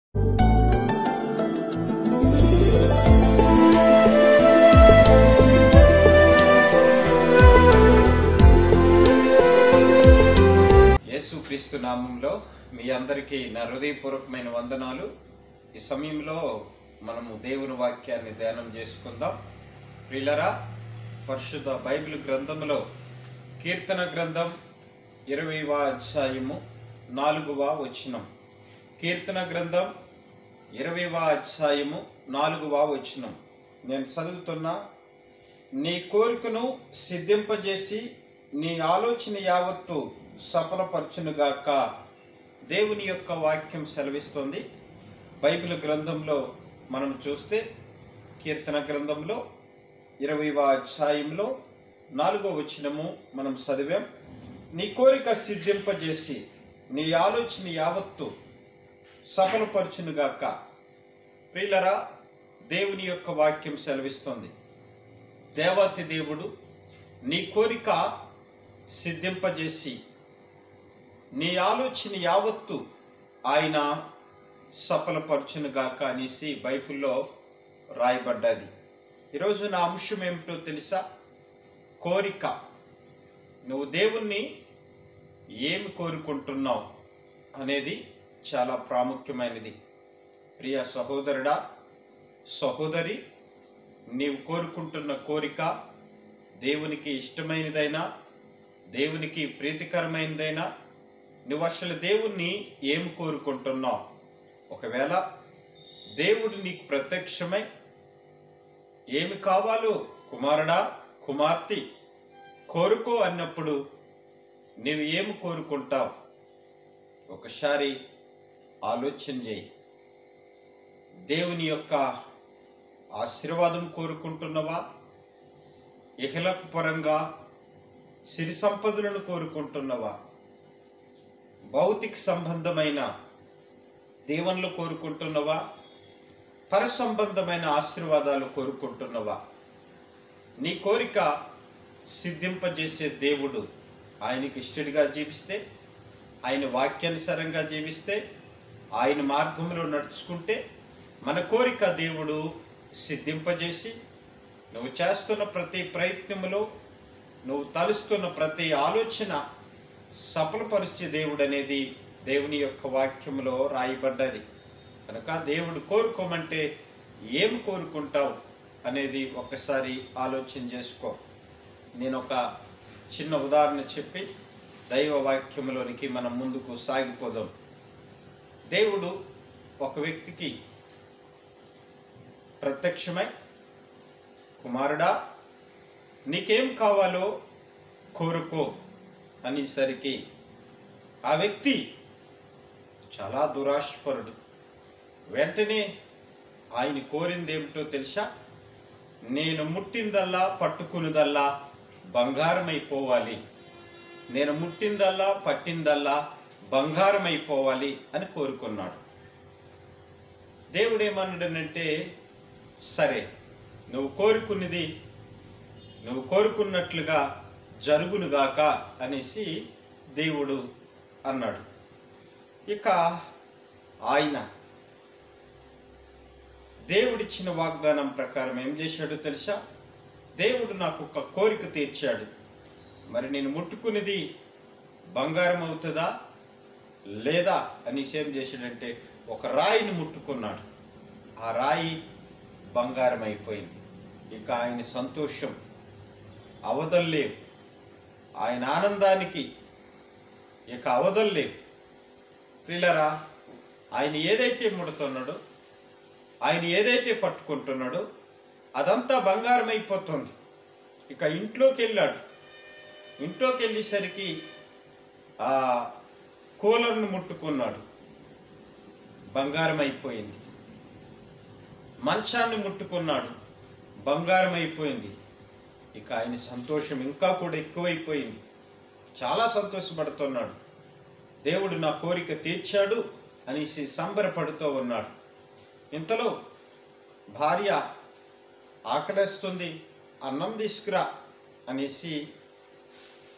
యేసుక్రీస్తు నామంలో మీ అందరికీ నా హృదయపూర్వకమైన వందనాలు. ఈ సమయంలో మనము దేవుని వాక్యాన్ని ధ్యానం చేసుకుందాం. ప్రియులారా, పరిశుద్ధ బైబిల్ గ్రంథంలో కీర్తన గ్రంథం 20వ అధ్యాయము 4వ వచనం. కీర్తన గ్రంథం 20వ అధ్యాయము 4వ వచనం నేను చదువుతున్నా. నీ కోరికను సిద్ధింపజేసి నీ ఆలోచన యావత్తు సఫలపరచునుగాక. దేవుని యొక్క వాక్యం సెలవిస్తుంది. బైబిల్ గ్రంథంలో మనం చూస్తే కీర్తన గ్రంథంలో 20వ అధ్యాయంలో 4వ వచనము మనం చదివాం. నీ కోరిక సిద్ధింపజేసి నీ ఆలోచన యావత్తు సఫలపరచునుగాక. ప్రియులరా, దేవుని యొక్క వాక్యం సెలవిస్తుంది. దేవాతి దేవుడు నీ కోరిక సిద్ధింపజేసి నీ ఆలోచన యావత్తు ఆయన సఫలపరచునుగాక అనేసి బైబిల్లో రాయబడ్డది. ఈరోజు నా అంశం ఏమిటో తెలుసా? కోరిక. నువ్వు దేవుణ్ణి ఏమి కోరుకుంటున్నావు అనేది చాలా ప్రాముఖ్యమైనది. ప్రియ సహోదరుడా, సహోదరి, నీవు కోరుకుంటున్న కోరిక దేవునికి ఇష్టమైనదైనా, దేవునికి ప్రీతికరమైనదైనా, నువ్వు అసలు దేవుణ్ణి ఏమి కోరుకుంటున్నావు? ఒకవేళ దేవుడు నీకు ప్రత్యక్షమై ఏమి కావాలో కుమారుడా, కుమార్తె కోరుకో అన్నప్పుడు నువ్వు ఏమి కోరుకుంటావు? ఒకసారి ఆలోచన చేయి. దేవుని యొక్క ఆశీర్వాదం కోరుకుంటున్నవా? ఇహలోక పరంగా సిరి సంపదలను కోరుకుంటున్నవా? భౌతిక సంబంధమైన దీవెనలు కోరుకుంటున్నవా? పర సంబంధమైన ఆశీర్వాదాలు కోరుకుంటున్నవా? నీ కోరిక సిద్ధింపజేసే దేవుడు ఆయనకి ఇష్టడిగా జీవిస్తే, ఆయన వాక్యానుసారంగా జీవిస్తే, ఆయన మార్గంలో నడుచుకుంటే మన కోరిక దేవుడు సిద్ధింపజేసి నువ్వు చేస్తున్న ప్రతి ప్రయత్నములో, నువ్వు తలుస్తున్న ప్రతి ఆలోచన సఫలపరిచే దేవుడు అనేది దేవుని యొక్క వాక్యంలో రాయబడ్డది. కనుక దేవుడు కోరుకోమంటే ఏం కోరుకుంటావు అనేది ఒక్కసారి ఆలోచన చేసుకో. నేను ఒక చిన్న ఉదాహరణ చెప్పి దైవ వాక్యంలోనికి మనం ముందుకు సాగిపోదాం. దేవుడు ఒక వ్యక్తికి ప్రత్యక్షమై, కుమారుడా, నీకేం కావాలో కోరుకో అనేసరికి ఆ వ్యక్తి చాలా దురాశపరుడు. వెంటనే ఆయన కోరింది ఏమిటో తెలుసా? నేను ముట్టిందల్లా పట్టుకున్నదల్లా బంగారమైపోవాలి, నేను ముట్టిందల్లా పట్టిందల్లా బంగారమైపోవాలి అని కోరుకున్నాడు. దేవుడు ఏమన్నాడనంటే, సరే, నువ్వు కోరుకున్నది నువ్వు కోరుకున్నట్లుగా జరుగునుగాక అనేసి దేవుడు అన్నాడు. ఇక ఆయన దేవుడిచ్చిన వాగ్దానం ప్రకారం ఏం చేశాడో తెలుసా? దేవుడు నాకు ఒక కోరిక తీర్చాడు. మరి నేను ముట్టుకునేది బంగారం అవుతుందా లేదా అనేసి ఏం చేశాడంటే ఒక రాయిని ముట్టుకున్నాడు. ఆ రాయి బంగారం అయిపోయింది. ఇక ఆయన సంతోషం అవధుల్లేవు, ఆయన ఆనందానికి ఇక అవధుల్లేవు. ప్రియులారా, ఆయన ఏదైతే ముడుతున్నాడో, ఆయన ఏదైతే పట్టుకుంటున్నాడో అదంతా బంగారం అయిపోతుంది. ఇక ఇంట్లోకి వెళ్ళాడు. ఇంట్లోకి వెళ్ళేసరికి ఆ కూలర్ను ముట్టుకున్నాడు, బంగారం అయిపోయింది. మంచాన్ని ముట్టుకున్నాడు, బంగారం అయిపోయింది. ఇక ఆయన సంతోషం ఇంకా కూడా ఎక్కువైపోయింది. చాలా సంతోషపడుతున్నాడు. దేవుడు నా కోరిక తీర్చాడు అనేసి సంబరపడుతూ ఉన్నాడు. ఇంతలో భార్య ఆకలేస్తుంది, అన్నం తీసుకురా అనేసి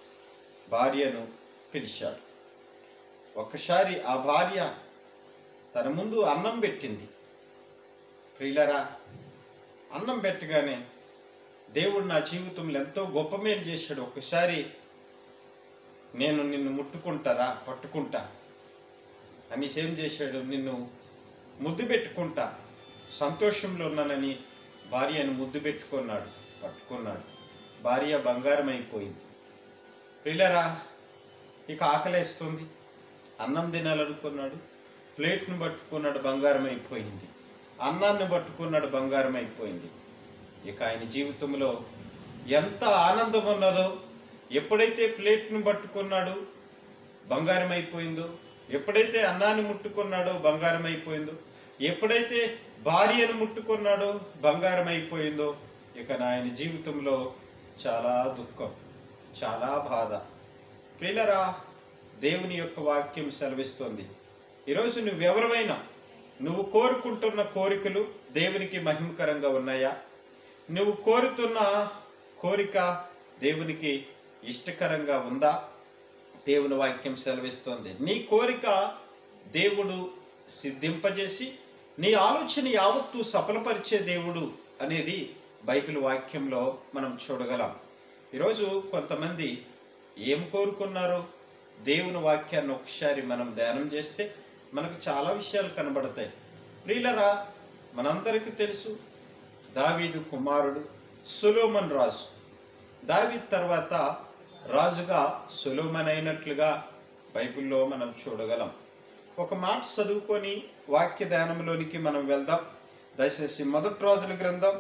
భార్యను పిలిచాడు. ఒకసారి ఆ భార్య తన ముందు అన్నం పెట్టింది. ప్రియులరా, అన్నం పెట్టగానే దేవుడు నా జీవితంలో ఎంతో గొప్ప మేలు చేశాడు. ఒక్కసారి నేను నిన్ను ముట్టుకుంటారా, పట్టుకుంటా అనేసి ఏం చేశాడు, నిన్ను ముద్దు పెట్టుకుంటా, సంతోషంలో ఉన్నానని భార్యను ముద్దు పెట్టుకున్నాడు, పట్టుకున్నాడు. భార్య బంగారం అయిపోయింది. ప్రియులరా, ఇక ఆకలేస్తుంది, అన్నం తినాలనుకున్నాడు, ప్లేట్ను పట్టుకున్నాడు, బంగారం అయిపోయింది. అన్నాన్ని పట్టుకున్నాడు, బంగారం అయిపోయింది. ఇక ఆయన జీవితంలో ఎంత ఆనందం ఉన్నదో, ఎప్పుడైతే ప్లేట్ను పట్టుకున్నాడు బంగారం అయిపోయిందో, ఎప్పుడైతే అన్నాన్ని ముట్టుకున్నాడో బంగారం అయిపోయిందో, ఎప్పుడైతే భార్యను ముట్టుకున్నాడో బంగారం అయిపోయిందో, ఇక ఆయన జీవితంలో చాలా దుఃఖం, చాలా బాధ. ప్రియులరా, దేవుని యొక్క వాక్యం సెలవిస్తుంది, ఈరోజు నువ్వెవరైనా నువ్వు కోరుకుంటున్న కోరికలు దేవునికి మహిమకరంగా ఉన్నాయా? నువ్వు కోరుతున్న కోరిక దేవునికి ఇష్టకరంగా ఉందా? దేవుని వాక్యం సెలవిస్తుంది, నీ కోరిక దేవుడు సిద్ధింపజేసి నీ ఆలోచన యావత్తు సఫలపరిచే దేవుడు అనేది బైబిల్ వాక్యంలో మనం చూడగలం. ఈరోజు కొంతమంది ఏం కోరుకున్నారో దేవుని వాక్యాన్ని ఒకసారి మనం ధ్యానం చేస్తే మనకు చాలా విషయాలు కనబడతాయి. ప్రియులరా, మనందరికీ తెలుసు, దావీదు కుమారుడు సొలొమోను రాజు. దావీదు తర్వాత రాజుగా సొలొమోను అయినట్లుగా బైబిల్లో మనం చూడగలం. ఒక మాట చదువుకొని వాక్య ధ్యానంలోనికి మనం వెళ్దాం. దయచేసి మొదటి రాజుల గ్రంథం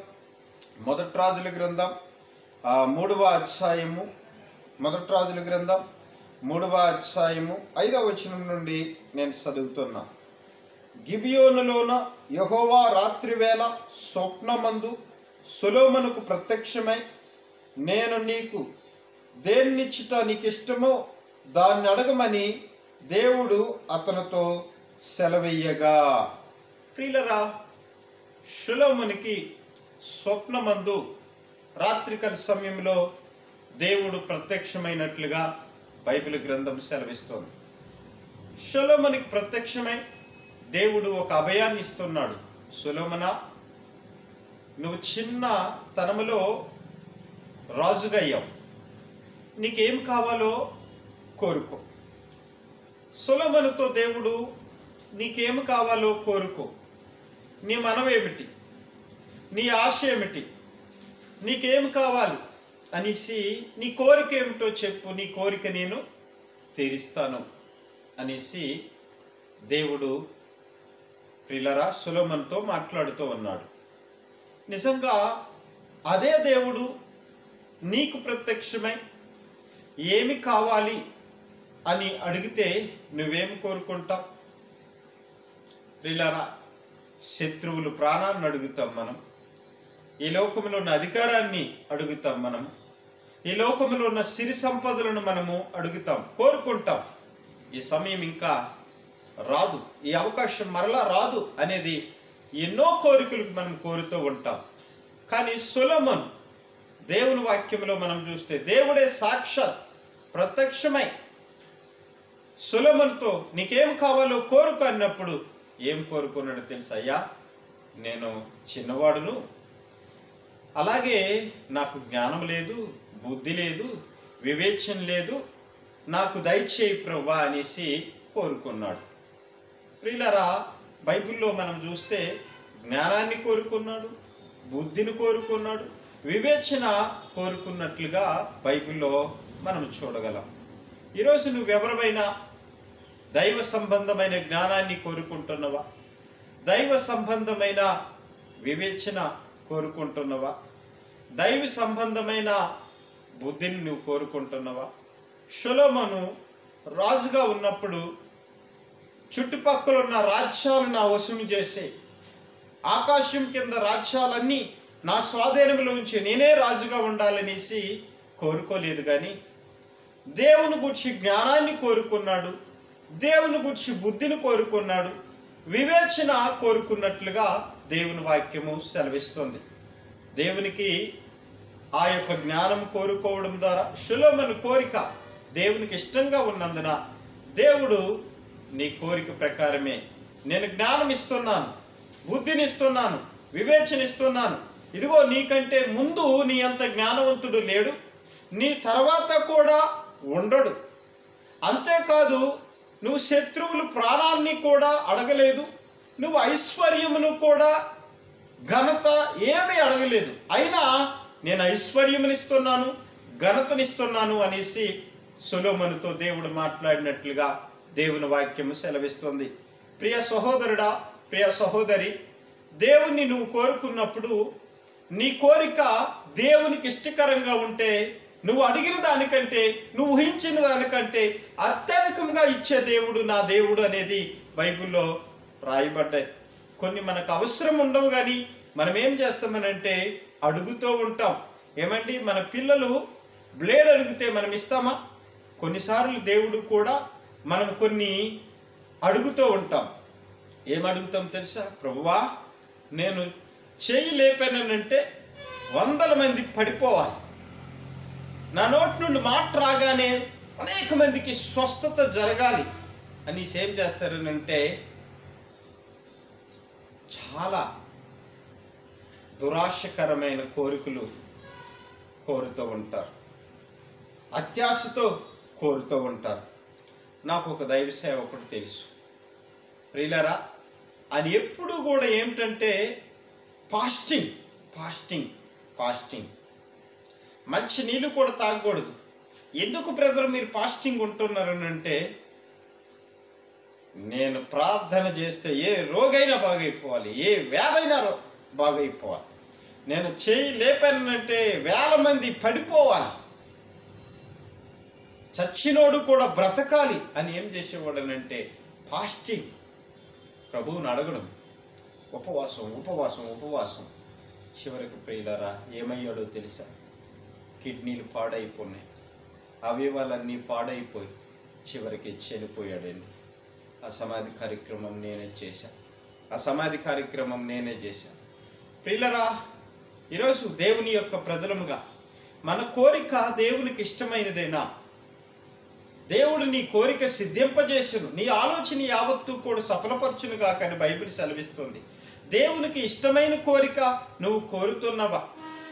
3వ అధ్యాయము, మొదటి రాజుల గ్రంథం 3వ అధ్యాయము 5వ వచనం నుండి నేను చదువుతున్నా. గిబియోనులోన యెహోవా రాత్రివేళ స్వప్నమందు సొలొమోనుకు ప్రత్యక్షమై, నేను నీకు దేన్నిచ్చుట నీకు ఇష్టమో దాన్ని అడగమని దేవుడు అతనితో సెలవెయ్యగా. ప్రియులరా, సొలొమోనుకి స్వప్నమందు రాత్రికాల సమయంలో దేవుడు ప్రత్యక్షమైనట్లుగా బైబిల్ గ్రంథం సెలవిస్తోంది. సొలొమోనుకి ప్రత్యక్షమై దేవుడు ఒక అభయాన్ని ఇస్తున్నాడు. సొలొమోనా, నువ్వు చిన్న తనములో రాజుగా అయ్యావు, నీకేం కావాలో కోరుకో. సొలొమోనుతో దేవుడు నీకేం కావాలో కోరుకో, నీ మనవేమిటి, నీ ఆశ ఏమిటి, నీకేం కావాలి అనేసి నీ కోరిక ఏమిటో చెప్పు, నీ కోరిక నేను తీరుస్తాను అనేసి దేవుడు ప్రియులరా సొలొమోనుతో మాట్లాడుతూ ఉన్నాడు. నిజంగా అదే దేవుడు నీకు ప్రత్యక్షమై ఏమి కావాలి అని అడిగితే నువ్వేమి కోరుకుంటావు? ప్రియులరా, శత్రువులు ప్రాణాన్ని అడుగుతాం మనం, ఈ లోకంలో ఉన్న అధికారాన్ని అడుగుతాం మనం, ఈ లోకంలో ఉన్న సిరి సంపదలను మనము అడుగుతాం, కోరుకుంటాం. ఈ సమయం ఇంకా రాదు, ఈ అవకాశం మరలా రాదు అనేది ఎన్నో కోరికలకు మనం కోరుతూ ఉంటాం. కానీ సొలొమోను దేవుని వాక్యంలో మనం చూస్తే దేవుడే సాక్షాత్ ప్రత్యక్షమై సొలొమోనుతో నీకేం కావాలో కోరుకు అన్నప్పుడు ఏం కోరుకున్నాడో తెలుసా? అయ్యా, నేను చిన్నవాడును, అలాగే నాకు జ్ఞానం లేదు, బుద్ధి లేదు, వివేచన లేదు, నాకు దయచేయి ప్రభువా అనేసి కోరుకున్నాడు. ప్రియులరా, బైబిల్లో మనం చూస్తే జ్ఞానాన్ని కోరుకున్నాడు, బుద్ధిని కోరుకున్నాడు, వివేచన కోరుకున్నట్లుగా బైబిల్లో మనం చూడగలం. ఈరోజు నువ్వెవరైనా దైవ సంబంధమైన జ్ఞానాన్ని కోరుకుంటున్నావా? దైవ సంబంధమైన వివేచన కోరుకుంటున్నావా? దైవ సంబంధమైన బుద్ధిని నువ్వు కోరుకుంటున్నావా? సొలొమోను రాజుగా ఉన్నప్పుడు చుట్టుపక్కల ఉన్న రాజ్యాలను వశం చేసి, ఆకాశం కింద రాజ్యాలన్నీ నా స్వాధీనంలో ఉంచి నేనే రాజుగా ఉండాలనేసి కోరుకోలేదు. కానీ దేవుని గురించి జ్ఞానాన్ని కోరుకున్నాడు, దేవుని గురించి బుద్ధిని కోరుకున్నాడు, వివేచన కోరుకున్నట్లుగా దేవుని వాక్యము సెలవిస్తుంది. దేవునికి ఆ యొక్క జ్ఞానం కోరుకోవడం ద్వారా సొలొమోను కోరిక దేవునికి ఇష్టంగా ఉన్నందున దేవుడు నీ కోరిక ప్రకారమే నేను జ్ఞానం ఇస్తున్నాను, బుద్ధిని ఇస్తున్నాను, వివేచన ఇస్తున్నాను. ఇదిగో నీకంటే ముందు నీ అంత జ్ఞానవంతుడు లేడు, నీ తర్వాత కూడా ఉండడు. అంతేకాదు నువ్వు శత్రువులు ప్రాణాన్ని కూడా అడగలేదు, నువ్వు ఐశ్వర్యమును కూడా ఘనత ఏమీ అడగలేదు. అయినా నేను ఐశ్వర్యమునిస్తున్నాను, ఘనతనిస్తున్నాను అనేసి సొలొమోనుతో దేవుడు మాట్లాడినట్లుగా దేవుని వాక్యము సెలవిస్తుంది. ప్రియ సహోదరుడా, ప్రియ సహోదరి, దేవుణ్ణి నువ్వు కోరుకున్నప్పుడు నీ కోరిక దేవునికి ఇష్టకరంగా ఉంటే నువ్వు అడిగిన దానికంటే, నువ్వు ఊహించిన దానికంటే అత్యధికంగా ఇచ్చే దేవుడు నా దేవుడు అనేది బైబిల్లో రాయబడ్డాయి. కొన్ని మనకు అవసరం ఉండవు, కానీ మనం ఏం చేస్తామనంటే అడుగుతూ ఉంటాం. ఏమండి, మన పిల్లలు బ్లేడ్ అడిగితే మనం ఇస్తామా? కొన్నిసార్లు దేవుడు కూడా మనం కొన్ని అడుగుతూ ఉంటాం. ఏం అడుగుతాం తెలుసా? ప్రభువా, నేను చేయి లేపానంటే 100 మంది పడిపోవాలి, నా నోటి నుండి మాట రాగానే అనేక మందికి స్వస్థత జరగాలి అని ఏం చేస్తారనంటే చాలా దురాశకరమైన కోరికలు కోరుతూ ఉంటారు, అత్యాశతో కోరుతూ ఉంటారు. నాకు ఒక దైవ సేవకుడు తెలుసు ప్రియులారా, ఆయన ఎప్పుడు కూడా ఏమిటంటే ఫాస్టింగ్ ఫాస్టింగ్ ఫాస్టింగ్. మంచి నీళ్ళు కూడా తాగకూడదు. ఎందుకు బ్రదర్ మీరు ఫాస్టింగ్ ఉంటున్నారనంటే, నేను ప్రార్థన చేస్తే ఏ రోగైనా బాగైపోవాలి, ఏ వ్యాధైనా బాగైపోవాలి, నేను చేయి లేపానంటే 1000 మంది పడిపోవాలి, చచ్చినోడు కూడా బ్రతకాలి అని ఏం చేసేవాడనంటే ఫాస్టింగ్, ప్రభువుని అడగడం, ఉపవాసం ఉపవాసం ఉపవాసం. చివరికి ప్రియులారా ఏమయ్యాడో తెలుసా? కిడ్నీలు పాడైపోయినాయి, అవయవాలన్నీ పాడైపోయి చివరికి చనిపోయాడండి. ఆ సమాధి కార్యక్రమం నేనే చేశాను. ప్రియులారా, ఈరోజు దేవుని యొక్క ప్రజలముగా మన కోరిక దేవునికి ఇష్టమైనదేనా? దేవుడు నీ కోరిక సిద్ధింపజేసును, నీ ఆలోచన యావత్తు కూడా సఫలపరచునుగా కానీ బైబిల్ సెలవిస్తుంది. దేవునికి ఇష్టమైన కోరిక నువ్వు కోరుతున్నవా?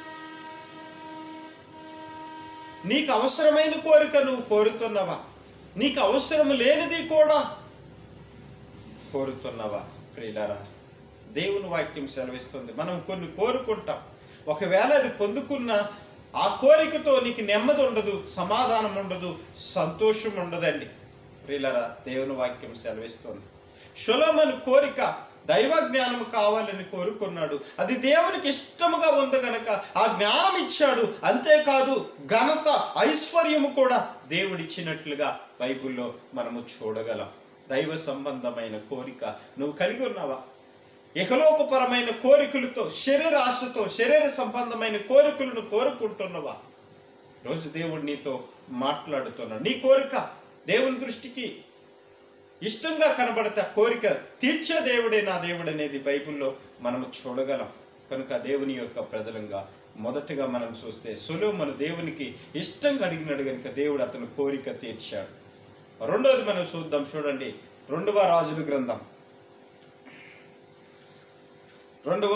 నీకు అవసరమైన కోరిక నువ్వు కోరుతున్నవా? నీకు అవసరం లేనిది కూడా కోరుతున్నవా? ప్రియులారా, దేవుని వాక్యం సెలవిస్తుంది మనం కొన్ని కోరుకుంటాం, ఒకవేళ అది పొందుకున్న ఆ కోరికతో నీకు నెమ్మది ఉండదు, సమాధానం ఉండదు, సంతోషం ఉండదండి. ప్రియులారా, దేవుని వాక్యం సెలవిస్తుంది. సొలొమోను కోరిక దైవ జ్ఞానం కావాలని కోరుకున్నాడు, అది దేవునికి ఇష్టముగా ఉంది గనక ఆ జ్ఞానం ఇచ్చాడు. అంతేకాదు ఘనత ఐశ్వర్యము కూడా దేవుడిచ్చినట్లుగా బైబిల్లో మనము చూడగలం. దైవ సంబంధమైన కోరిక నువ్వు కలిగి ఉన్నావా? ఇహలోకపరమైన కోరికలతో, శరీర ఆశతో, శరీర సంబంధమైన కోరికలను కోరుకుంటున్నవా? రోజు దేవుడు నీతో మాట్లాడుతున్నాడు. నీ కోరిక దేవుని దృష్టికి ఇష్టంగా కనబడితే ఆ కోరిక తీర్చే దేవుడే నా దేవుడు అనేది బైబిల్లో మనము చూడగలం. కనుక దేవుని యొక్క ప్రజలంగా మొదటగా మనం చూస్తే సొలొమోను దేవునికి ఇష్టంగా అడిగినాడు కనుక దేవుడు అతని కోరిక తీర్చాడు. రెండోది మనం చూద్దాం, చూడండి. 2వ రాజుల గ్రంథం 2వ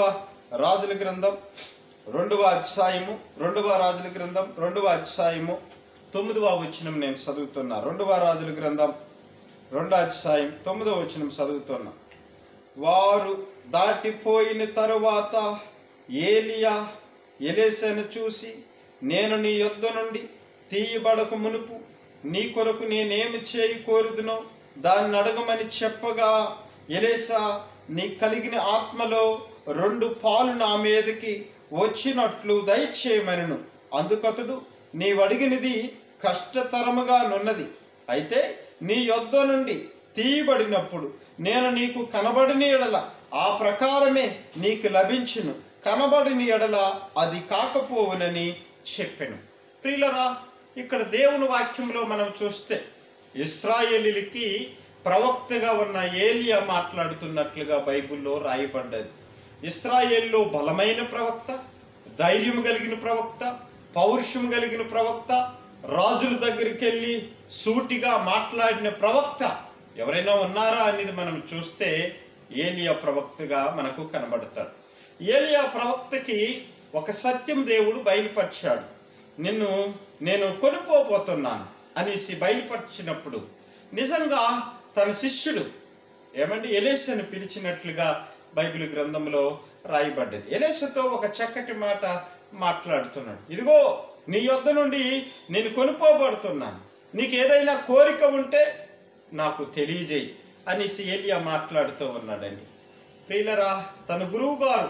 అధ్యాయము 2వ అధ్యాయము 9వ వచనం నేను చదువుతున్నా. 2వ రాజుల గ్రంథం 2వ అధ్యాయం 9వ వచనం చదువుతున్నా. వారు దాటిపోయిన తరువాత ఏలియా ఎలీషాను చూసి, నేను నీ యొద్ద నుండి తీయబడక మునుపు నీ కొరకు నేనేమి చేయి కోరుదునో దాన్ని అడగమని చెప్పగా, ఎలీషా నీ కలిగిన ఆత్మలో 2 పాలు నా మీదకి వచ్చినట్లు దయచేయమనెను. అందుకతడు, నీవడిగినది కష్టతరముగా నున్నది, అయితే నీ యొద్ద నుండి తీయబడినప్పుడు నేను నీకు కనబడిన ఎడల ఆ ప్రకారమే నీకు లభించును, కనబడిన ఎడల అది కాకపోవునని చెప్పెను. ప్రియులరా, ఇక్కడ దేవుని వాక్యంలో మనం చూస్తే ఇశ్రాయేలీయులకి ప్రవక్తగా ఉన్న ఏలియా మాట్లాడుతున్నట్లుగా బైబిల్లో రాయబడ్డది. ఇశ్రాయేల్లో బలమైన ప్రవక్త, ధైర్యం కలిగిన ప్రవక్త, పౌరుషం కలిగిన ప్రవక్త, రాజుల దగ్గరికి వెళ్ళి సూటిగా మాట్లాడిన ప్రవక్త ఎవరైనా ఉన్నారా అనేది మనం చూస్తే ఏలియా ప్రవక్తగా మనకు కనబడతాడు. ఏలియా ప్రవక్తకి ఒక సత్యం దేవుడు బయలుపరిచాడు. నేను కొనిపోతున్నాను అనేసి బయలుపరిచినప్పుడు నిజంగా తన శిష్యుడు ఎలీషాను పిలిచినట్లుగా బైబిల్ గ్రంథంలో రాయబడ్డది. ఎలీషాతో ఒక చక్కటి మాట మాట్లాడుతున్నాడు. ఇదిగో నీ యొద్ద నుండి నేను కొనిపోబడుతున్నాను, నీకు ఏదైనా కోరిక ఉంటే నాకు తెలియజేయి అనేసి ఏలియా మాట్లాడుతూ ఉన్నాడండి. ప్రియులరా, తన గురువు గారు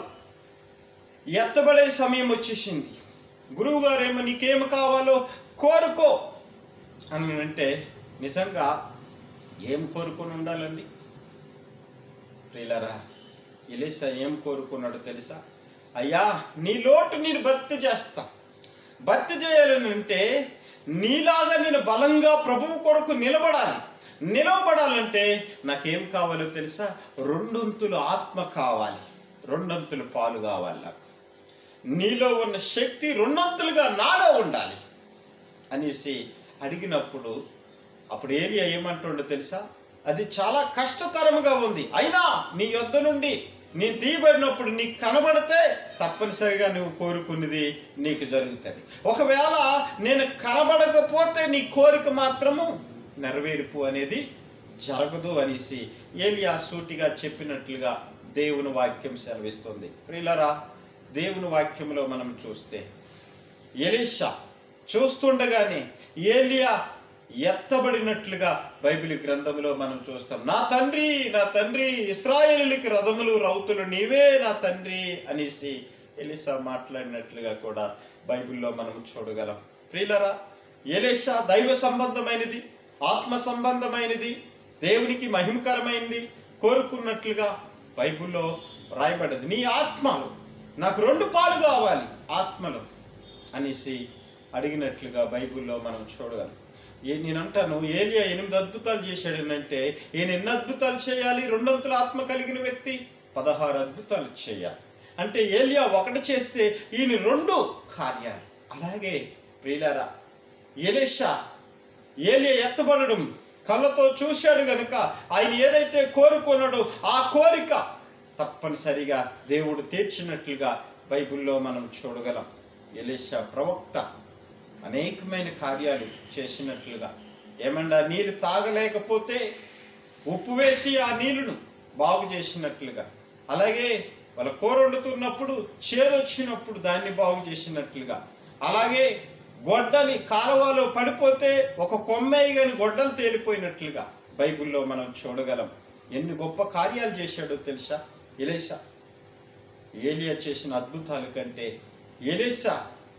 ఎత్తబడే సమయం వచ్చేసింది. గురువు గారు ఏమో నీకేమి కావాలో కోరుకో అని అంటే నిజంగా ఏం కోరుకొని ఉండాలండి? ప్రియులరా, ఎలీషా ఏం కోరుకున్నాడో తెలుసా? అయ్యా, నీ లోటు నేను భర్తీ చేస్తా. భర్తీ చేయాలని అంటే నీలాగా నేను బలంగా ప్రభువు కొరకు నిలబడాలంటే నాకేం కావాలో తెలుసా? 2 అంతులు ఆత్మ కావాలి, 2 అంతులు పాలు కావాలి. నాకు నీలో ఉన్న శక్తి 2 అంతులుగా నాలో ఉండాలి అనేసి అడిగినప్పుడు అప్పుడు ఏలియా ఏమంటుండో తెలుసా? అది చాలా కష్టతరముగా ఉంది, అయినా నీ యొద్ద నుండి నేను తీయబడినప్పుడు నీకు కనబడితే తప్పనిసరిగా నువ్వు కోరుకున్నది నీకు జరుగుతుంది. ఒకవేళ నేను కనబడకపోతే నీ కోరిక మాత్రము నెరవేర్పు అనేది జరగదు అనేసి ఏలియా సూటిగా చెప్పినట్లుగా దేవుని వాక్యం సెలవిస్తుంది. ప్రియులరా, దేవుని వాక్యంలో మనం చూస్తే ఎలీషా చూస్తుండగానే ఏలియా ఎత్తబడినట్లుగా బైబిల్ గ్రంథంలో మనం చూస్తాం. నా తండ్రి ఇశ్రాయేలుకి రథములు రౌతులు నీవే నా తండ్రి అనేసి ఎలీషా మాట్లాడినట్లుగా కూడా బైబిల్లో మనం చూడగలం. ప్రియులరా, ఎలీషా దైవ సంబంధమైనది, ఆత్మ సంబంధమైనది, దేవునికి మహిమకరమైనది కోరుకున్నట్లుగా బైబిల్లో రాయబడ్డది. నీ ఆత్మలో నాకు 2 పాలు కావాలి ఆత్మలో అనేసి అడిగినట్లుగా బైబిల్లో మనం చూడగలం. నేనంటాను, ఏలియా 8 అద్భుతాలు చేశాడనంటే ఈయన ఎన్ని అద్భుతాలు చేయాలి? 2 అంతుల ఆత్మ కలిగిన వ్యక్తి 16 అద్భుతాలు చేయాలి. అంటే ఏలియా 1 చేస్తే ఈయన 2 కార్యాలు. అలాగే ప్రియులారా, ఏలియా ఎత్తబడడం కళ్ళతో చూశాడు గనుక ఆయన ఏదైతే కోరుకున్నాడో ఆ కోరిక తప్పనిసరిగా దేవుడు తీర్చినట్లుగా బైబిల్లో మనం చూడగలం. ఎలీషా ప్రవక్త అనేకమైన కార్యాలు చేసినట్లుగా ఏమన్నా నీళ్ళు తాగలేకపోతే ఉప్పు వేసి ఆ నీళ్లను బాగు చేసినట్లుగా, అలాగే వాళ్ళ కూర వండుతున్నప్పుడు చేదొచ్చినప్పుడు దాన్ని బాగు చేసినట్లుగా, అలాగే గొడ్డలి కాలువలో పడిపోతే ఒక కొమ్మేయి కానీ గొడ్డలు తేలిపోయినట్లుగా బైబిల్లో మనం చూడగలం. ఎన్ని గొప్ప కార్యాలు చేశాడో తెలుసా ఎలీషా? ఏలియా చేసిన అద్భుతాల కంటే ఎలీషా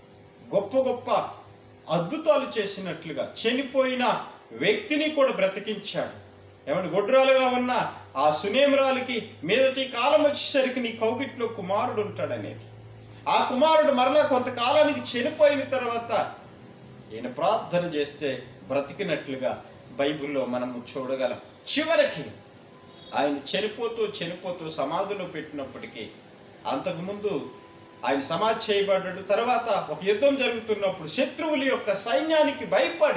గొప్ప అద్భుతాలు చేసినట్లుగా చనిపోయిన వ్యక్తిని కూడా బ్రతికించాడు. గొడ్రాలుగా ఉన్న ఆ సునేమరాలకి మీదటి కాలం వచ్చేసరికి నీ కౌగిట్లో కుమారుడు ఉంటాడనేది, ఆ కుమారుడు మరలా కొంతకాలానికి చనిపోయిన తర్వాత ఈయన ప్రార్థన చేస్తే బ్రతికినట్లుగా బైబిల్లో మనము చూడగలం. చివరికి ఆయన చనిపోతూ సమాధిలో పెట్టినప్పటికీ అంతకుముందు ఆయన సమాధి చేయబడ్డాడు. తర్వాత ఒక యుద్ధం జరుగుతున్నప్పుడు శత్రువుల యొక్క సైన్యానికి భయపడి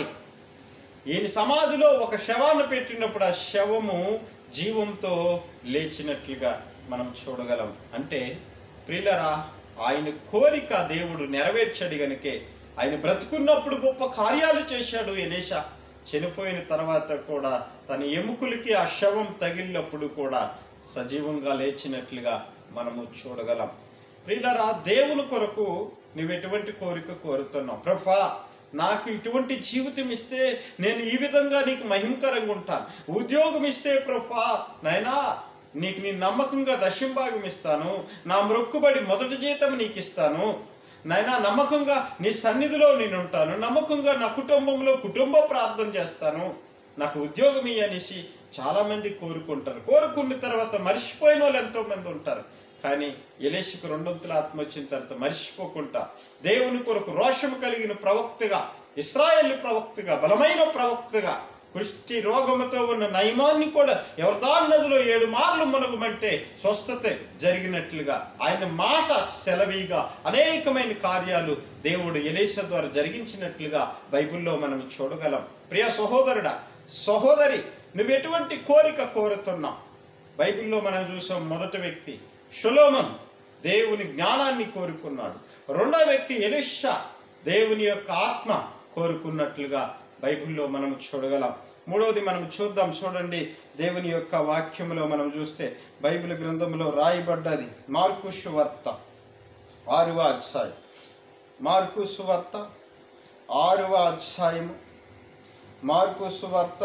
ఈయన సమాధిలో ఒక శవాన్ని పెట్టినప్పుడు ఆ శవము జీవంతో లేచినట్లుగా మనం చూడగలం. అంటే ప్రియులరా, ఆయన కోరిక దేవుడు నెరవేర్చాడు గనుకే ఆయన బ్రతుకున్నప్పుడు గొప్ప కార్యాలు చేశాడు ఎలీషా. చనిపోయిన తర్వాత కూడా తన ఎముకలకి ఆ శవం తగిలినప్పుడు కూడా సజీవంగా లేచినట్లుగా మనము చూడగలం. ప్రియులరా, దేవుని కొరకు నువ్వు ఎటువంటి కోరిక కోరుతున్నావు? ప్రభువా, నాకు ఇటువంటి జీవితం ఇస్తే నేను ఈ విధంగా నీకు మహిమకరంగా ఉంటాను. ఉద్యోగం ఇస్తే ప్రభువా నాయనా నీకు నేను నమ్మకంగా దశంభాగం ఇస్తాను, నా మొక్కుబడి మొదటి జీతం నీకు ఇస్తాను నాయనా, నమ్మకంగా నీ సన్నిధిలో నేను ఉంటాను, నమ్మకంగా నా కుటుంబంలో కుటుంబ ప్రార్థన చేస్తాను, నాకు ఉద్యోగం ఇయ్యనేసి చాలామంది కోరుకుంటారు. కోరుకున్న తర్వాత మర్చిపోయిన వాళ్ళు ఎంతోమంది ఉంటారు. కానీ ఎలీషాకు 2 అంతుల ఆత్మ వచ్చిన తర్వాత మర్చిపోకుండా దేవుని కొరకు రోషము కలిగిన ప్రవక్తగా, ఇశ్రాయేలు ప్రవక్తగా, బలమైన ప్రవక్తగా, కుష్టి రోగముతో ఉన్న నయమాన్ని కూడా యోర్దాను నదిలో 7 మార్లు మునగమంటే స్వస్థత జరిగినట్లుగా ఆయన మాట సెలవీగా అనేకమైన కార్యాలు దేవుడు ఎలీషా ద్వారా జరిగించినట్లుగా బైబిల్లో మనం చూడగలం. ప్రియ సహోదరుడా, సహోదరి, నువ్వు ఎటువంటి కోరిక కోరుతున్నావు? బైబిల్లో మనం చూసాం. మొదటి వ్యక్తి సొలొమోను దేవుని జ్ఞానాన్ని కోరుకున్నాడు. రెండో వ్యక్తి ఎలీషా దేవుని యొక్క ఆత్మ కోరుకున్నట్లుగా బైబిల్లో మనం చూడగలం. మూడవది మనం చూద్దాం. చూడండి, దేవుని యొక్క వాక్యములో మనం చూస్తే బైబిల్ గ్రంథంలో రాయబడ్డది. మార్కు సువార్త 6వ అధ్యాయం. మార్కు సువార్త 6వ అధ్యాయము. మార్కు సువార్త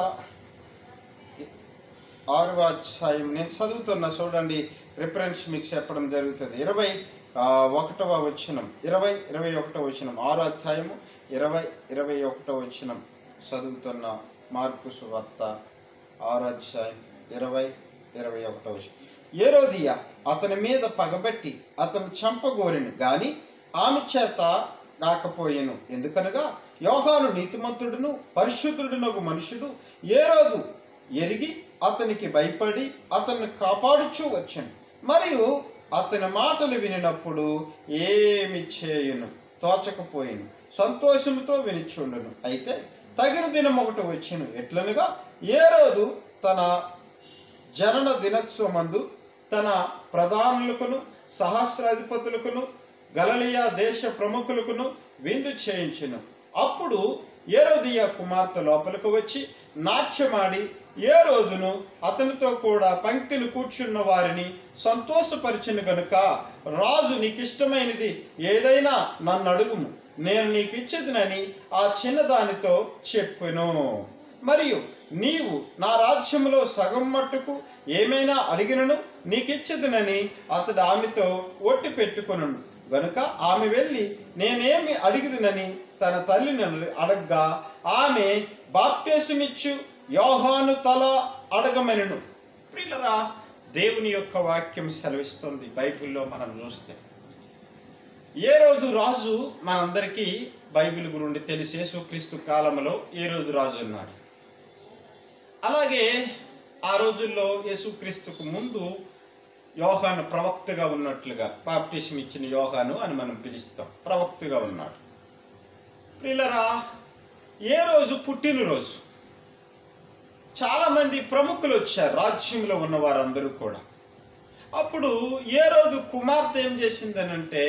6వ అధ్యాయం. నేను చదువుతున్నా, చూడండి, రిఫరెన్స్ మీకు చెప్పడం జరుగుతుంది. 21వ వచనం, 21వ వచనం, 6వ అధ్యాయము 21వ వచనం చదువుతున్న. మార్కు సువార్త 6వ అధ్యాయం 21వ వచనం. హేరోదియ అతని మీద పగబట్టి అతను చంపగోరెను గాని ఆమె చేత కాకపోయెను. ఎందుకనగా యోహాను నీతిమంతుడును పరిశుద్ధుడునగు మనుషుడు హేరోదు ఎరిగి అతనికి భయపడి అతన్ని కాపాడుచూ వచ్చాను. మరియు అతని మాటలు వినినప్పుడు ఏమి చేయును తోచకపోయాను, సంతోషంతో వినిచుండును. అయితే తగిన దినం ఒకటి వచ్చెను. ఎట్లనగా హేరోదు తన జనన దినోత్సవమందు తన ప్రధానులకును సహస్రాధిపతులకును గలిలయ దేశ ప్రముఖులకును విందు చేయించెను. అప్పుడు హేరోదియ కుమార్తె లోపలికి వచ్చి నాట్యమాడి హేరోదును అతనితో కూడా పంక్తిని కూర్చున్న వారిని సంతోషపరిచెను గనుక, రాజు నీకిష్టమైనది ఏదైనా నన్ను అడుగుము, నేను నీకు ఇచ్చేదనని ఆ చిన్నదానితో చెప్పెను. మరియు నీవు నా రాజ్యములో సగం మట్టుకు ఏమైనా అడిగినను నీకిచ్చేదనని అతడు ఆమెతో ఒట్టి పెట్టుకొను. గనుక ఆమె వెళ్ళి నేనేమి అడిగిదనని తన తల్లిని అడగ్గా ఆమె బాప్టిసమిచ్చు యోహాను తల అడగమనెను. ప్రియులారా, దేవుని యొక్క వాక్యం సెలవిస్తుంది. బైబిల్లో మనం చూస్తే హేరోదు రాజు మనందరికీ బైబిల్ గురించి తెలిసి యేసుక్రీస్తు కాలంలో హేరోదు రాజు ఉన్నాడు. అలాగే ఆ రోజుల్లో యేసుక్రీస్తుకు ముందు యోహాను ప్రవక్తగా ఉన్నట్లుగా, బాప్టిసం ఇచ్చిన యోహాను అని మనం పిలుస్తాం, ప్రవక్తగా ఉన్నాడు. ప్రియులారా, ఏ రోజు పుట్టినరోజు చాలామంది ప్రముఖులు వచ్చారు, రాజ్యంలో ఉన్న వారందరూ కూడా. అప్పుడు హేరోదు కుమార్తె ఏం చేసిందనంటే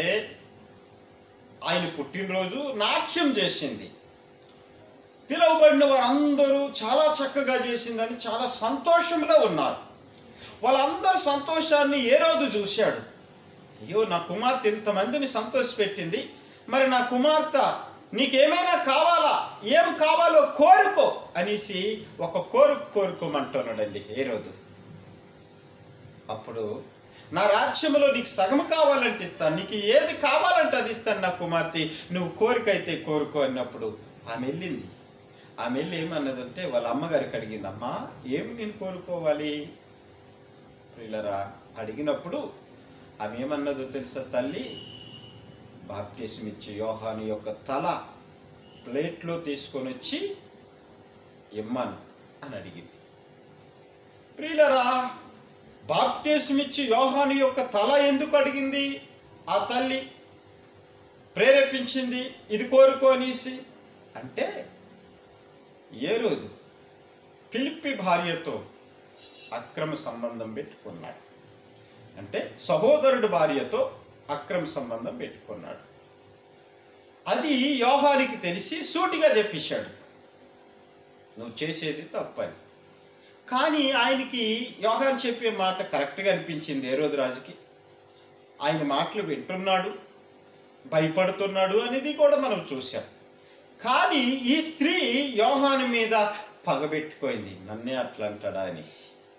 ఆయన పుట్టినరోజు నాట్యం చేసింది. పిలువబడిన వారందరూ చాలా చక్కగా చేసిందని చాలా సంతోషంలో ఉన్నారు. వాళ్ళందరి సంతోషాన్ని హేరోదు చూశాడు. అయ్యో, నా కుమార్తె ఇంతమందిని సంతోషపెట్టింది, మరి నా కుమార్తె నీకేమైనా కావాలా, ఏం కావాలో కోరుకో అనేసి ఒక కోరుకోమంటున్నాడండి హేరోదు. అప్పుడు నా రాజ్యంలో నీకు సగం కావాలంటే ఇస్తాను, నీకు ఏది కావాలంటే అది ఇస్తాను నా కుమార్తె, నువ్వు కోరికైతే కోరుకో అన్నప్పుడు ఆమె వెళ్ళింది. ఆమె వెళ్ళి ఏమన్నదంటే వాళ్ళ అమ్మగారికి అడిగింది, అమ్మా ఏమి నేను కోరుకోవాలి? ప్రియులారా, అడిగినప్పుడు ఆమె ఏమన్నదో తెలుసా? తల్లి, బాప్టిసం ఇచ్చి యోహాను యొక్క తల ప్లేట్లో తీసుకొని వచ్చి ఇమ్మను అని అడిగింది. ప్రియులారా, బాప్టిసం ఇచ్చి యోహాను యొక్క తల ఎందుకు అడిగింది? ఆ తల్లి ప్రేరేపించింది ఇది కోరుకో అనేసి. అంటే హేరోదు ఫిలిప్పి భార్యతో అక్రమ సంబంధం పెట్టుకున్నాడు. అంటే సహోదరుడు భార్యతో అక్రమ సంబంధం పెట్టుకున్నాడు. అది యోహానికి తెలిసి సూటిగా చెప్పేశాడు, నువ్వు చేసేది తప్పని. కానీ ఆయనకి యోహాను చెప్పే మాట కరెక్ట్గా అనిపించింది హేరోదు రాజుకి. ఆయన మాటలు వింటున్నాడు, భయపడుతున్నాడు అనేది కూడా మనం చూసాం. కానీ ఈ స్త్రీ యోహాను మీద పగబెట్టుకోయింది, నన్నే అట్లా అంటాడా అనేసి.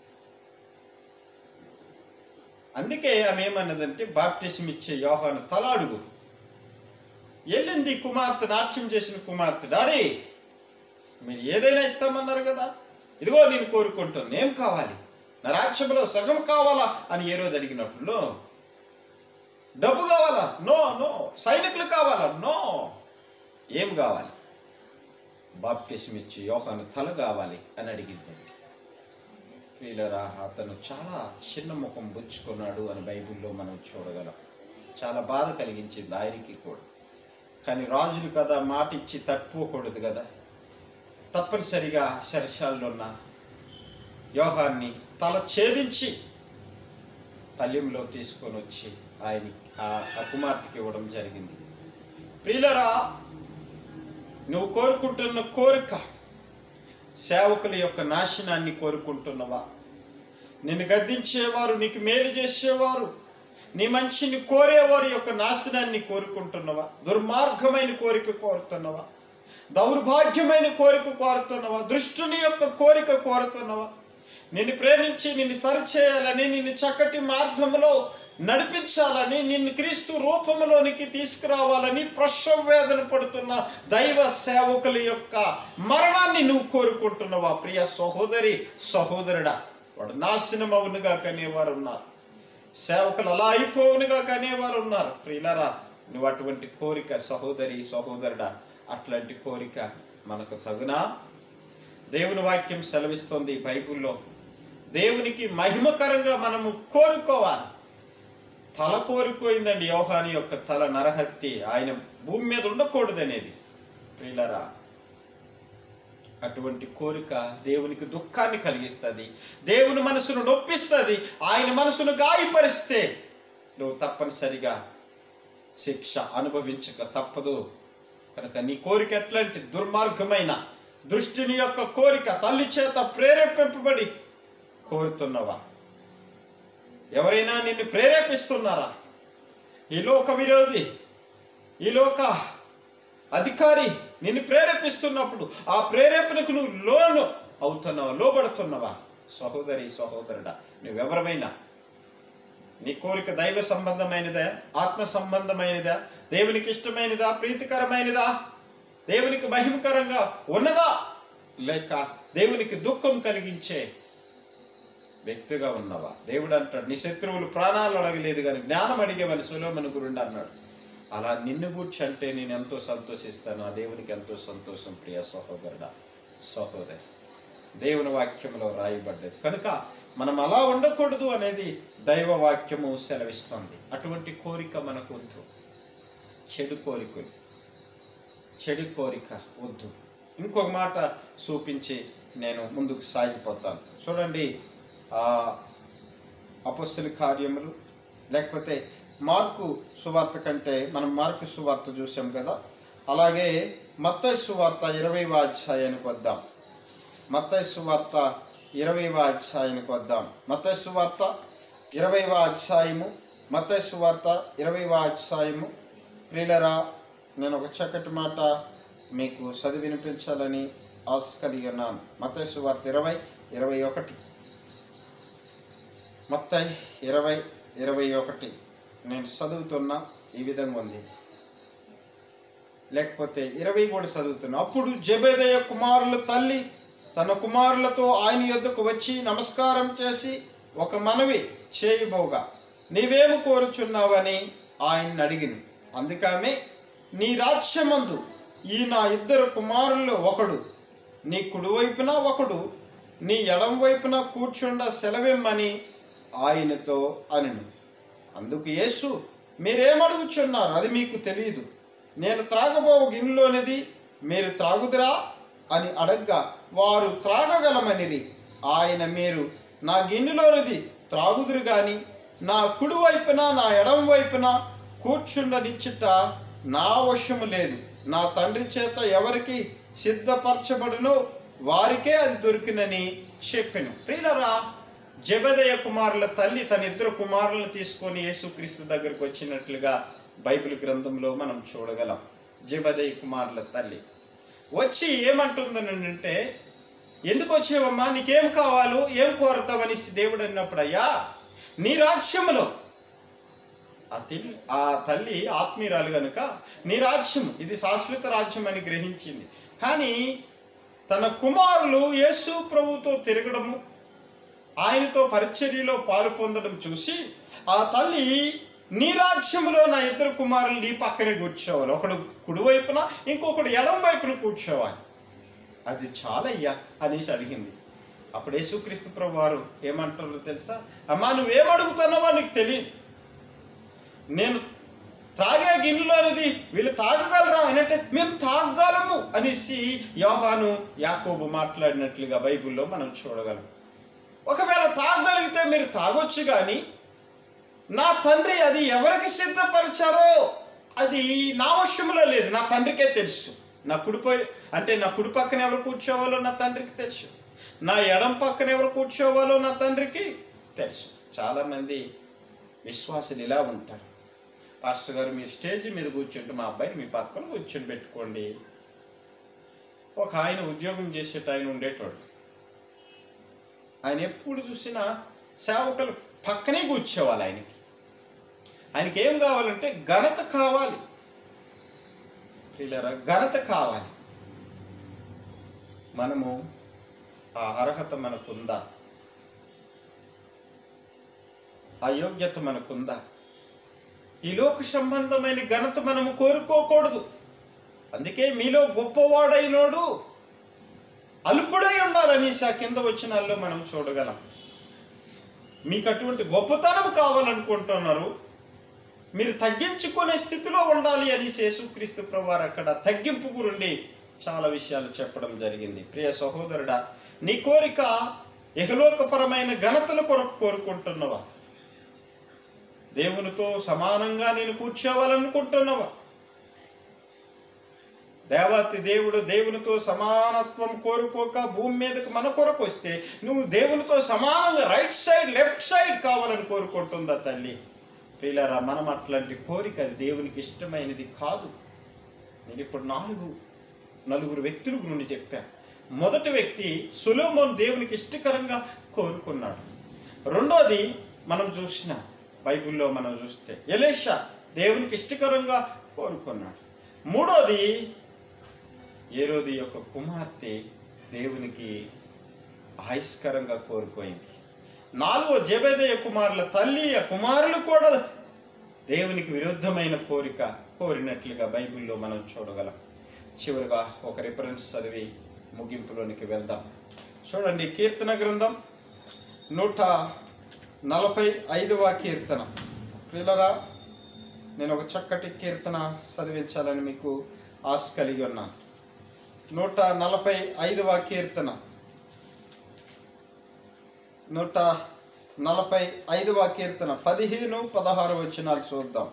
అందుకే ఆమె ఏమన్నదంటే బాప్టిసం ఇచ్చే యోహాను తల అడుగు. వెళ్ళింది కుమార్తె, నాట్యం చేసిన కుమార్తె, డాడీ మీరు ఏదైనా ఇస్తామన్నారు కదా, ఇదిగో నేను కోరుకుంటాను, ఏం కావాలి? నా రాజ్యంలో సగం కావాలా అని హేరోదు అడిగినప్పుడు, డబ్బు కావాలా? No no. సైనికులు కావాలా? నో. ఏం కావాలి? బాప్టిసం ఇచ్చి యోహాను తల కావాలి అని అడిగిందండి. ప్రియులారా, అతను చాలా చిన్న ముఖం బుచ్చుకున్నాడు అని బైబిల్లో మనం చూడగలం. చాలా బాధ కలిగించింది ఆయనకి కూడా. కానీ రాజులు కదా, మాట ఇచ్చి తప్పుకోకూడదు కదా. తప్పనిసరిగా శరశాల్లో ఉన్న యోహాన్ని తల ఛేదించి పల్లెంలో తీసుకొని వచ్చి ఆ కుమార్తెకి ఇవ్వడం జరిగింది. ప్రియులరా, నువ్వు కోరుకుంటున్న కోరిక సేవకుల యొక్క నాశనాన్ని కోరుకుంటున్నవా? నిన్ను గద్దించేవారు, నీకు మేలు చేసేవారు, నీ మంచిని కోరేవారి యొక్క నాశనాన్ని కోరుకుంటున్నవా? దుర్మార్గమైన కోరిక కోరుతున్నవా? దౌర్భాగ్యమైన కోరిక కోరుతున్నవా? దుష్టుని యొక్క కోరిక కోరుతున్నవా? నిన్ను ప్రేమించి నిన్ను సరిచేయాలని, నిన్ను చక్కటి మార్గంలో నడిపించాలని, నిన్ను క్రీస్తు రూపంలోనికి తీసుకురావాలని ప్రసవ వేదన పడుతున్న దైవ సేవకుల యొక్క మరణాన్ని నువ్వు కోరుకుంటున్నావా? ప్రియ సహోదరి, సహోదరుడా, వాడు నాశనం అవునుగా కనేవారు ఉన్నారు, సేవకులు అలా అయిపోవునుగా కనేవారు ఉన్నారు. ప్రియులరా, నువ్వు అటువంటి కోరిక, సహోదరి, సహోదరుడా, అట్లాంటి కోరిక మనకు తగునా? దేవుని వాక్యం సెలవిస్తోంది బైబిల్లో, దేవునికి మహిమకరంగా మనము కోరుకోవాలి. తల కోరుకోయిందండి యోహాను యొక్క తల నరహత్తి, ఆయన భూమి మీద ఉండకూడదనేది. ప్రియులరా, అటువంటి కోరిక దేవునికి దుఃఖాన్ని కలిగిస్తుంది, దేవుని మనసును నొప్పిస్తుంది. ఆయన మనసును గాయపరిస్తే నువ్వు తప్పనిసరిగా శిక్ష అనుభవించక తప్పదు. కనుక నీ కోరిక ఎట్లాంటి దుర్మార్గమైన దుష్టుని యొక్క కోరిక, తల్లి చేత ప్రేరేపింపబడి కోరుతున్నవా? ఎవరైనా నిన్ను ప్రేరేపిస్తున్నారా? ఈ లోక విరోధి, ఈ లోక అధికారి నిన్ను ప్రేరేపిస్తున్నప్పుడు ఆ ప్రేరేపణకు నువ్వు లోబడుతున్నావా? సహోదరి, సహోదరుడా, నువ్వెవరమైనా నీ కోరిక దైవ సంబంధమైనదా, ఆత్మ సంబంధమైనదా, దేవునికి ఇష్టమైనదా, ప్రీతికరమైనదా, దేవునికి మహిమకరంగా ఉన్నదా, లేక దేవునికి దుఃఖం కలిగించే వ్యక్తిగా ఉన్నవా? దేవుడు అంటాడు, నీ శత్రువులు ప్రాణాలు అడగలేదు కానీ జ్ఞానం అడిగేవని సొలొమోను గురుండి అన్నాడు. అలా నిన్ను గూర్చి అంటే నేను ఎంతో సంతోషిస్తాను. ఆ దేవునికి ఎంతో సంతోషం. ప్రియ సహోదరుడా, సహోదరి, దేవుని వాక్యంలో రాయబడ్డది. కనుక మనం అలా ఉండకూడదు అనేది దైవ వాక్యము సెలవిస్తుంది. అటువంటి కోరిక మనకు వద్దు. చెడు కోరిక వద్దు. ఇంకొక మాట చూపించి నేను ముందుకు సాగిపోతాను. చూడండి, అపొస్తలుల కార్యములు, లేకపోతే మార్కు సువార్త కంటే మనం మార్కు సువార్త చూసాం కదా, అలాగే మత్తయి సువార్త 20వ అధ్యాయానికి వద్దాం. మత్తయి సువార్త 20వ అధ్యాయానికి వద్దాం. మత్తయి సువార్త 20వ అధ్యాయము, మత్తయి సువార్త 20వ అధ్యాయము. ప్రియులరా, నేను ఒక చక్కటి మాట మీకు చదివి వినిపించాలని ఆశ కలిగి ఉన్నాను. మత్తయి సువార్త 20:21. మత్తయి 20:21 నేను చదువుతున్నా. ఈ విధంగా ఉంది, లేకపోతే 20 కూడా చదువుతున్నా. అప్పుడు జెబెదయి కుమారుల తల్లి తన కుమారులతో ఆయన యొద్దకు వచ్చి నమస్కారం చేసి ఒక మనవి చేయబోగా, నీవేమి కోరుచున్నావని ఆయన అడిగిను. అందుకామె, నీ రాజ్యమందు ఈ నా 2 కుమారుల్లో ఒకడు నీ కుడివైపున, ఒకడు నీ ఎడం వైపున కూర్చుండ సెలవిమ్మని ఆయనతో అనెను. అందుకు యేసు, మీరేమడుగుచున్నారు అది మీకు తెలియదు. నేను త్రాగబో గిన్నెలోనిది మీరు త్రాగుదురా అని అడగ్గా వారు త్రాగగలమనిరి. ఆయన, మీరు నా గిన్నెలోనిది త్రాగుదురు గాని నా కుడివైపున నా ఎడం వైపున కూర్చుండనిచ్చుట నా వశము లేదు. నా తండ్రి చేత ఎవరికి సిద్ధపరచబడునో వారికే అది దొరికినని చెప్పెను. ప్రియులరా, జెబెదయి కుమారుల తల్లి తన 2 కుమారులను తీసుకొని యేసుక్రీస్తు దగ్గరకు వచ్చినట్లుగా బైబిల్ గ్రంథంలో మనం చూడగలం. జెబెదయి కుమారుల తల్లి వచ్చి ఏమంటుందనంటే, ఎందుకు వచ్చేవమ్మా, నీకేం కావాలో, ఏం కోరతావని దేవుడు అన్నప్పుడు, అయ్యా నీ రాజ్యములో, ఆ తల్లి ఆత్మీయురాలు కనుక నీ రాజ్యం ఇది శాశ్వత రాజ్యం అని గ్రహించింది. కానీ తన కుమారులు యేసు ప్రభుతో తిరగడము, ఆయనతో పరిచర్యలో పాలు పొందడం చూసి ఆ తల్లి, నీ రాజ్యంలో నా 2 కుమారులు నీ పక్కనే కూర్చోవాలి, ఒకడు కుడివైపున ఇంకొకడు ఎడం వైపున కూర్చోవాలి, అది చాలయ్యా అనేసి అడిగింది. అప్పుడు యేసుక్రీస్తు ప్రభు వారు ఏమంటారో తెలుసా? అమ్మా, నువ్వేమడుగుతున్నావో నీకు తెలియదు. నేను త్రాగే గిన్నెలోనిది వీళ్ళు తాగగలరా అని అంటే, మేము తాగగలము అనేసి యోహాను యాకోబు మాట్లాడినట్లుగా బైబిల్లో మనం చూడగలం. ఒకవేళ తాగగలిగితే మీరు తాగొచ్చు, కానీ నా తండ్రి అది ఎవరికి సిద్ధపరిచారో అది నా వశంలో లేదు, నా తండ్రికే తెలుసు. నా కుడి పక్కన ఎవరు కూర్చోవాలో నా తండ్రికి తెలుసు, నా ఎడం పక్కన ఎవరు కూర్చోవాలో నా తండ్రికి తెలుసు. చాలామంది విశ్వాసులు ఇలా ఉంటారు, పాస్టర్ గారు మీ స్టేజ్ మీద కూర్చుంటే మా అబ్బాయిని మీ పక్కన కూర్చొని పెట్టుకోండి. ఒక ఆయన ఉద్యోగం చేసేట ఆయన ఉండేటోడు, ఆయన ఎప్పుడు చూసినా సేవకులు పక్కనే కూర్చోవాలి. ఆయనకి ఏం కావాలంటే ఘనత కావాలి, ప్రియులారా, ఘనత కావాలి. మనము ఆ అర్హత మనకుందా? ఆ యోగ్యత మనకుందా? ఈ లోక సంబంధమైన ఘనత మనము కోరుకోకూడదు. అందుకే మీలో గొప్పవాడైనోడు అల్పుడై ఉండాలనేసి ఆ కింద వచనాల్లో మనం చూడగలం. మీకు అటువంటి గొప్పతనం కావాలనుకుంటున్నారు, మీరు తగ్గించుకునే స్థితిలో ఉండాలి అని యేసుక్రీస్తు ప్రభువారు అక్కడ తగ్గింపు గురించి చాలా విషయాలు చెప్పడం జరిగింది. ప్రియ సహోదరుడా, నీ కోరిక ఇహలోకపరమైన ఘనతల కొరకు కోరుకుంటున్నావా? దేవునితో సమానంగా నేను కూర్చోవాలనుకుంటున్నావా? దేవాతి దేవుడు దేవునితో సమానత్వం కోరుకోక భూమి మీదకి మన కొరకు వస్తే నువ్వు దేవునితో సమానంగా రైట్ సైడ్ లెఫ్ట్ సైడ్ కావాలని కోరుకుంటుందా తల్లి? ప్రియులారా, మనం అట్లాంటి కోరిక అది దేవునికి ఇష్టమైనది కాదు. నేను ఇప్పుడు నలుగురు వ్యక్తుల గురించి చెప్పాను. మొదటి వ్యక్తి సొలొమోను దేవునికి ఇష్టకరంగా కోరుకున్నాడు. రెండోది మనం చూసిన బైబిల్లో మనం చూస్తే ఎలీషా దేవునికి ఇష్టకరంగా కోరుకున్నాడు. మూడోది ఏరోది యొక్క కుమార్తె దేవునికి ఆయుష్కరంగా కోరుకోయింది. నాలుగో జెబెదయి కుమారుల తల్లి ఆ కుమారులు కూడా దేవునికి విరుద్ధమైన కోరిక కోరినట్లుగా బైబిల్లో మనం చూడగలం. చివరిగా ఒక రిఫరెన్స్ చదివి ముగింపులోనికి వెళ్దాం. చూడండి, కీర్తన గ్రంథం 145వ కీర్తన. ప్రియులారా, నేను ఒక చక్కటి కీర్తన చదివించాలని మీకు ఆశ కలిగి ఉన్నాను. 145వ కీర్తన 145వ కీర్తన 15-16 వచనాలు చూద్దాం.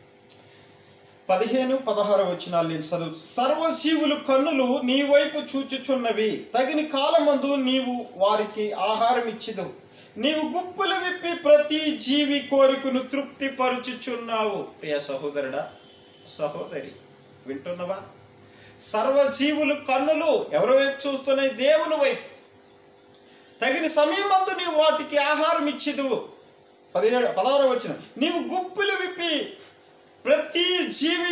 15-16 వచనాలు నేను చదువు. సర్వజీవులు కన్నులు నీ వైపు చూచుచున్నవి, తగిన కాలమందు నీవు వారికి ఆహారం ఇచ్చిదవు. నీవు గుప్పులు విప్పి ప్రతి జీవి కోరికను తృప్తి పరుచుచున్నావు. ప్రియ సహోదరుడా, సహోదరి, వింటున్నవా? సర్వజీవులు కన్నులు ఎవరి వైపు చూస్తున్నాయి? దేవుని వైపు. తగిన సమయమందు నీవు వాటికి ఆహారం ఇచ్చిదువు. 16 వచనం, నీవు గుప్పులు విప్పి ప్రతి జీవి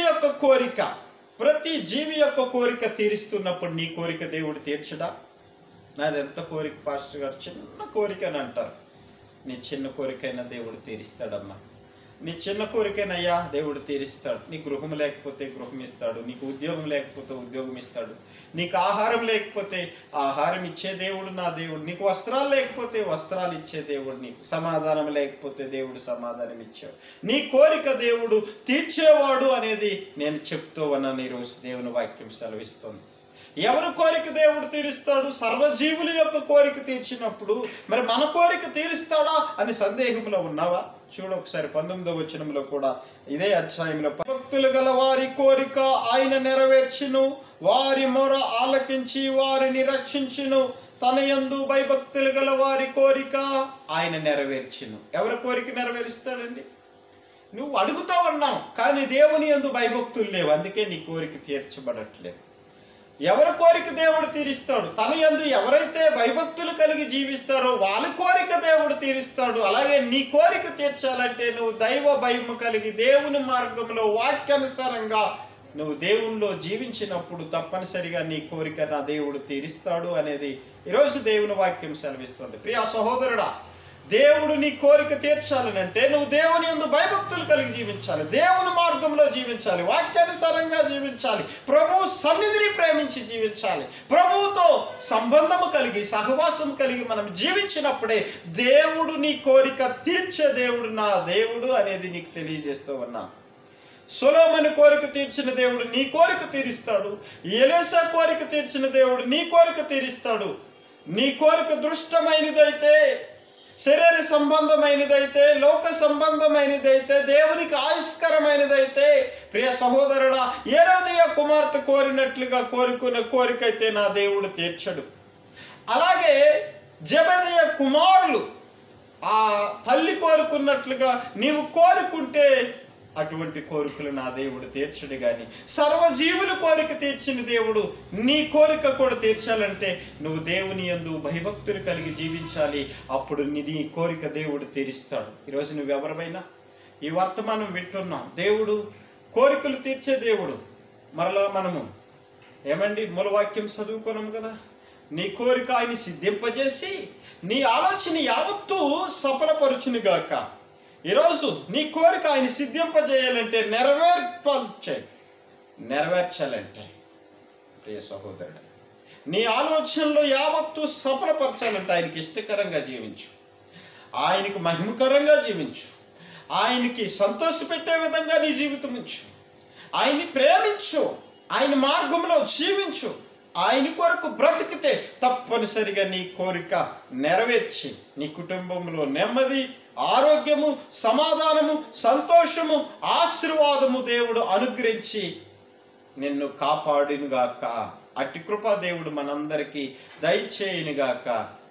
యొక్క కోరిక తీరుస్తున్నప్పుడు నీ కోరిక దేవుడు తీర్చడా? నాది ఎంత కోరిక పాస్టర్ గారు, చిన్న కోరిక అని అంటారు. నీ చిన్న కోరికైనా దేవుడు తీరుస్తాడమ్మా. నీ చిన్న కోరికైనయ్యా దేవుడు తీరుస్తాడు. నీ గృహం లేకపోతే గృహం ఇస్తాడు, నీకు ఉద్యోగం లేకపోతే ఉద్యోగం ఇస్తాడు, నీకు ఆహారం లేకపోతే ఆహారం ఇచ్చే దేవుడు నా దేవుడు, నీకు వస్త్రాలు లేకపోతే వస్త్రాలు ఇచ్చే దేవుడు, నీకు సమాధానం లేకపోతే దేవుడు సమాధానం ఇచ్చాడు. నీ కోరిక దేవుడు తీర్చేవాడు అనేది నేను చెప్తూ ఉన్నాను. ఈరోజు దేవుని వాక్యం సెలవిస్తుంది. ఎవరి కోరిక దేవుడు తీరుస్తాడు? సర్వజీవుల యొక్క కోరిక తీర్చినప్పుడు మరి మన కోరిక తీరుస్తాడా అని సందేహంలో ఉన్నావా? చూడు ఒకసారి 19వ వచనంలో కూడా ఇదే అధ్యాయంలో, భక్తులు గల వారి కోరిక ఆయన నెరవేర్చును, వారి మొర ఆలకించి వారిని రక్షించును. తన యందు భయభక్తులు గల వారి కోరిక ఆయన నెరవేర్చును. ఎవరి కోరిక నెరవేరుస్తాడండి? నువ్వు అడుగుతా ఉన్నావు కానీ దేవుని యందు భయభక్తులు లేవు, అందుకే నీ కోరిక తీర్చబడట్లేదు. ఎవరి కోరిక దేవుడు తీరుస్తాడు? తన యందు ఎవరైతే భయభక్తులు కలిగి జీవిస్తారో వాళ్ళ కోరిక దేవుడు తీరుస్తాడు. అలాగే నీ కోరిక తీర్చాలంటే నువ్వు దైవ భయము కలిగి దేవుని మార్గంలో వాక్యానుసారంగా నువ్వు దేవునిలో జీవించినప్పుడు తప్పనిసరిగా నీ కోరిక నా దేవుడు తీరుస్తాడు అనేది ఈరోజు దేవుని వాక్యం సెలవిస్తుంది. ప్రియా సహోదరుడా, దేవుడు నీ కోరిక తీర్చాలనంటే నువ్వు దేవుని యందు భయభక్తులు కలిగి జీవించాలి, దేవుని మార్గంలో జీవించాలి, వాక్యానుసారంగా జీవించాలి, ప్రభు సన్నిధిని ప్రేమించి జీవించాలి. ప్రభువుతో సంబంధము కలిగి సహవాసం కలిగి మనం జీవించినప్పుడే దేవుడు నీ కోరిక తీర్చే దేవుడు నా దేవుడు అనేది నీకు తెలియజేస్తూ ఉన్నా. సొలొమోను కోరిక తీర్చిన దేవుడు నీ కోరిక తీరుస్తాడు. ఎలీషా కోరిక తీర్చిన దేవుడు నీ కోరిక తీరుస్తాడు. నీ కోరిక దృష్టమైనదైతే శరీర సంబంధమైనదైతే, లోక సంబంధమైనదైతే, దేవునికి ఆయుష్కరమైనదైతే, ప్రియ సహోదరుడా, హేరోదియ కుమార్తె కోరినట్లుగా కోరుకున్న కోరికైతే నా దేవుడు తీర్చడు. అలాగే జెబెదయి కుమారులు ఆ తల్లి కోరుకున్నట్లుగా నీవు కోరుకుంటే అటువంటి కోరికలు నా దేవుడు తీర్చడు. కానీ సర్వజీవుల కోరిక తీర్చిన దేవుడు నీ కోరిక కూడా తీర్చాలంటే నువ్వు దేవుని యందు భయభక్తులు కలిగి జీవించాలి. అప్పుడు నీ కోరిక దేవుడు తీరుస్తాడు. ఈరోజు నువ్వెవరివైనా ఈ వర్తమానం వింటున్నాం. దేవుడు కోరికలు తీర్చే దేవుడు. మరలా మనము ఏమండి మూలవాక్యం చదువుకున్నాం కదా, నీ కోరిక ఆయన సిద్ధింపజేసి నీ ఆలోచన యావత్తూ సఫలపరుచునుగాక. ఈరోజు నీ కోరిక ఆయన సిద్ధింపజేయాలంటే నెరవేర్చాలంటే ప్రియ సహోదరుడు, నీ ఆలోచనలు యావత్తూ సఫలపరచాలంటే ఆయనకి ఇష్టకరంగా జీవించు, ఆయనకి మహిమకరంగా జీవించు, ఆయనకి సంతోషపెట్టే విధంగా నీ జీవితం ఉంచు, ఆయన్ని ప్రేమించు, ఆయన మార్గంలో జీవించు. ఆయన కొరకు బ్రతికితే తప్పనిసరిగా నీ కోరిక నెరవేర్చి నీ కుటుంబంలో నెమ్మది, ఆరోగ్యము, సమాధానము, సంతోషము, ఆశీర్వాదము దేవుడు అనుగ్రహించి నిన్ను కాపాడునుగాక. అట్టి కృపా దేవుడు మనందరికీ దయచేయునుగాక.